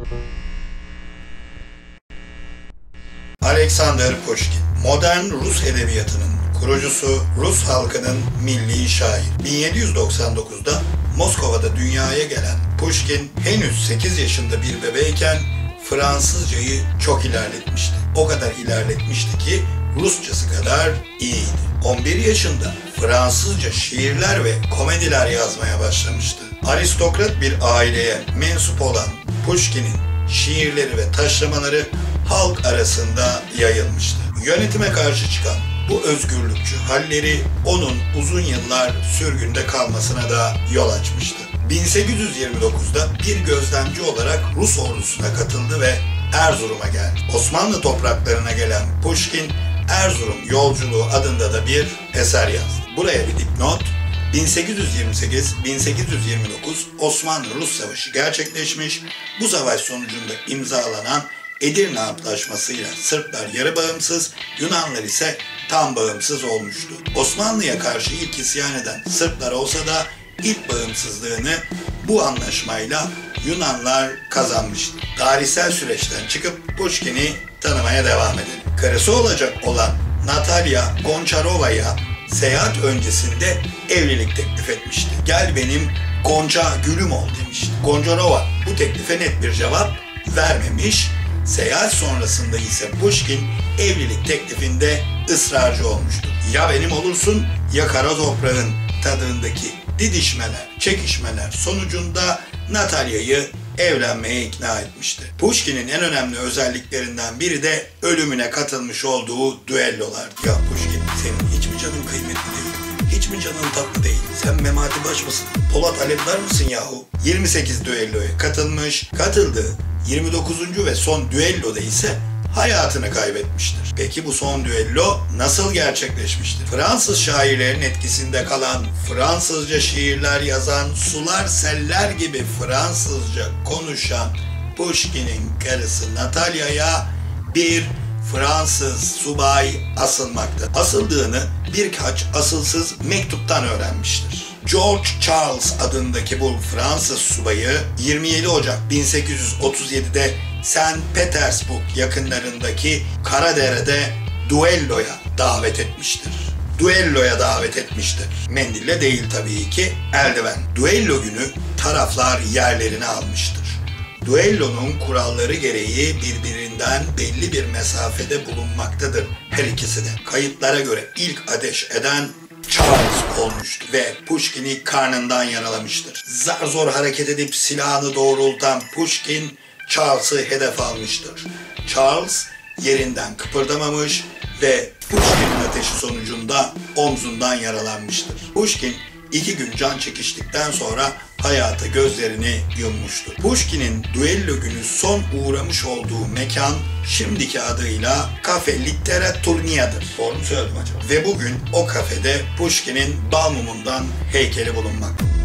Alexander Pushkin, modern Rus edebiyatının kurucusu, Rus halkının milli şair. 1799'da Moskova'da dünyaya gelen Pushkin henüz 8 yaşında bir bebeyken Fransızcayı çok ilerletmişti. O kadar ilerletmişti ki Rusçası kadar iyiydi. 11 yaşında Fransızca şiirler ve komediler yazmaya başlamıştı. Aristokrat bir aileye mensup olan Pushkin'in şiirleri ve taşlamaları halk arasında yayılmıştı. Yönetime karşı çıkan bu özgürlükçü halleri onun uzun yıllar sürgünde kalmasına da yol açmıştı. 1829'da bir gözlemci olarak Rus ordusuna katıldı ve Erzurum'a geldi. Osmanlı topraklarına gelen Pushkin, Erzurum Yolculuğu adında da bir eser yazdı. Buraya bir dipnot: 1828-1829 Osmanlı-Rus Savaşı gerçekleşmiş. Bu savaş sonucunda imzalanan Edirne Antlaşması'yla Sırplar yarı bağımsız, Yunanlar ise tam bağımsız olmuştu. Osmanlı'ya karşı ilk isyan eden Sırplar olsa da ilk bağımsızlığını bu anlaşmayla Yunanlar kazanmıştı. Tarihsel süreçten çıkıp Pushkin'i tanımaya devam edelim. Karısı olacak olan Natalya Gonçarova'ya seyahat öncesinde evlilik teklif etmişti. "Gel benim Gonca gülüm ol" demişti. Gonçarova bu teklife net bir cevap vermemiş. Seyahat sonrasında ise Pushkin evlilik teklifinde ısrarcı olmuştu. "Ya benim olursun ya kara toprağın" tadındaki didişmeler, çekişmeler sonucunda Natalya'yı evlenmeye ikna etmişti. Pushkin'in en önemli özelliklerinden biri de ölümüne katılmış olduğu düellolardı. "Ya Pushkin, senin hiç mi canın kıymetli değil? Hiç mi canın tatlı değil? Sen Memati Baş mısın? Polat Alemdar mısın yahu?" 28 düelloya katılmış. Katıldığı 29. ve son düelloda ise hayatını kaybetmiştir. Peki bu son düello nasıl gerçekleşmiştir? Fransız şairlerin etkisinde kalan, Fransızca şiirler yazan, sular seller gibi Fransızca konuşan Pushkin'in karısı Natalya'ya bir Fransız subay asılmakta. Asıldığını birkaç asılsız mektuptan öğrenmiştir. George Charles adındaki bu Fransız subayı 27 Ocak 1837'de St. Petersburg yakınlarındaki Karadere'de düelloya davet etmiştir. Mendille değil tabii ki, eldiven. Düello günü taraflar yerlerini almıştır. Düellonun kuralları gereği birbirinden belli bir mesafede bulunmaktadır her ikisi de. Kayıtlara göre ilk ateş eden Charles olmuştu ve Pushkin'i karnından yaralamıştır. Zar zor hareket edip silahını doğrultan Pushkin, Charles'ı hedef almıştır. Charles yerinden kıpırdamamış ve Pushkin'in ateşi sonucunda omzundan yaralanmıştır. Pushkin 2 gün can çekiştikten sonra hayata gözlerini yummuştur. Pushkin'in düello günü son uğramış olduğu mekan şimdiki adıyla Cafe Literaturnia'dır. Doğru mu söyledim acaba? Ve bugün o kafede Pushkin'in bal mumundan heykeli bulunmaktadır.